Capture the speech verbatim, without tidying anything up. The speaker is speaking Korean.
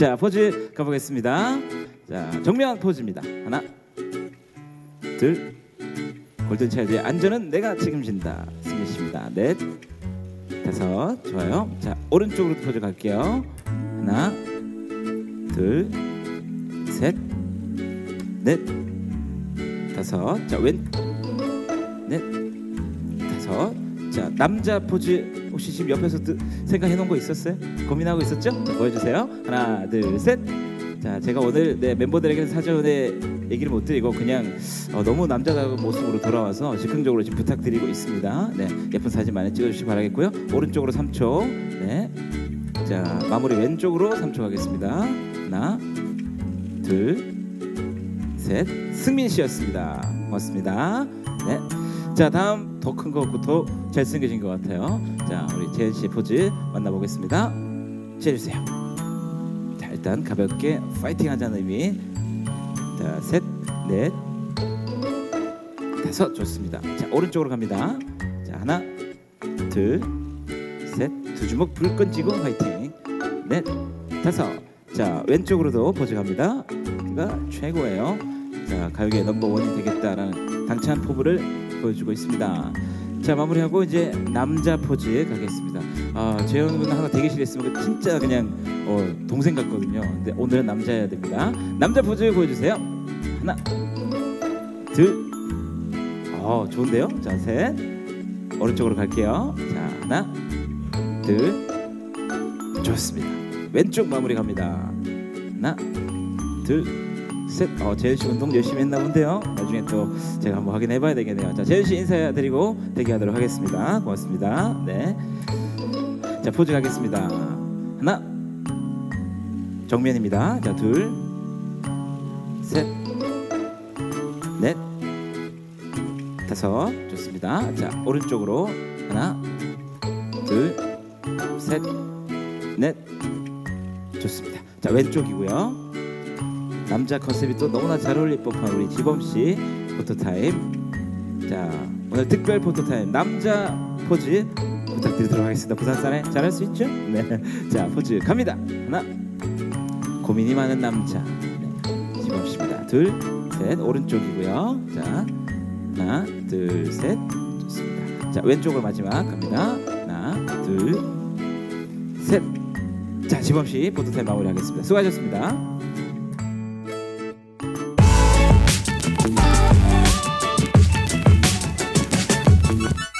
자, 포즈 가보겠습니다. 자, 정면 포즈입니다. 하나, 둘, 골든 차일드의 안전은 내가 책임진다. 승민 씨입니다. 넷, 다섯, 좋아요. 자, 오른쪽으로 포즈 갈게요. 하나, 둘, 셋, 넷, 다섯. 자, 왼, 넷, 다섯. 자, 남자 포즈 혹시 지금 옆에서 생각해 놓은 거 있었어요? 고민하고 있었죠? 자, 보여주세요. 하나, 둘, 셋. 자, 제가 오늘 네, 멤버들에게 사전에 얘기를 못 드리고 그냥 어, 너무 남자다운 모습으로 돌아와서 즉흥적으로 지금 부탁드리고 있습니다. 네, 예쁜 사진 많이 찍어주시기 바라겠고요. 오른쪽으로 삼 초. 네, 자, 마무리 왼쪽으로 삼 초 가겠습니다. 하나, 둘, 셋. 승민 씨였습니다. 고맙습니다. 네. 자, 다음 더 큰 거 없고 더 잘생겨진 것 같아요. 자, 우리 재현 씨 포즈 만나보겠습니다. 재주세요. 자, 일단 가볍게 파이팅 하자는 의미. 자, 셋, 넷, 다섯. 좋습니다. 자, 오른쪽으로 갑니다. 자, 하나, 둘, 셋. 두 주먹 불 끈지고 파이팅. 넷, 다섯. 자, 왼쪽으로도 포즈 갑니다. 그가 최고예요. 자, 가요계 넘버원이 되겠다라는 당찬 포부를 보여주고 있습니다. 자, 마무리하고 이제 남자 포즈 가겠습니다. 아, 재현 군 하나 대기실에 있으면 진짜 그냥 어, 동생 같거든요. 근데 오늘은 남자여야 됩니다. 남자 포즈 보여주세요. 하나, 둘, 어, 좋은데요? 자, 셋. 오른쪽으로 갈게요. 자, 하나, 둘, 좋습니다. 왼쪽 마무리 갑니다. 하나, 둘, 셋. 어, 재현 씨 운동 열심히 했나 본데요. 나중에 또 제가 한번 확인해 봐야 되겠네요. 자, 재현 씨 인사드리고 대기하도록 하겠습니다. 고맙습니다. 네. 자, 포즈 가겠습니다. 하나, 정면입니다. 자, 둘, 셋, 넷, 다섯. 좋습니다. 자, 오른쪽으로 하나, 둘, 셋, 넷. 좋습니다. 자, 왼쪽이고요. 남자 컨셉이 또 너무나 잘 어울릴 법한 우리 지범씨 포토타임. 자, 오늘 특별 포토타임 남자 포즈 부탁드리도록 하겠습니다. 부산사람 잘할 수 있죠? 네. 자, 포즈 갑니다. 하나, 고민이 많은 남자. 네. 지범씨입니다. 둘, 셋. 오른쪽이고요. 자, 하나, 둘, 셋. 좋습니다. 자, 왼쪽으로 마지막 갑니다. 하나, 둘, 셋. 자, 지범씨 포토타임 마무리하겠습니다. 수고하셨습니다. We'll be right back.